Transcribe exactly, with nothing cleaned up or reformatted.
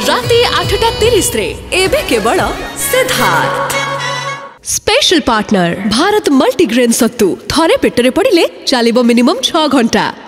राति आठटा तीस रे एबे केवल Siddharth. Special partner Bharat multigrain सत्तू थरे पेटरे पड़िले चलिबो मिनिमम छह घंटा।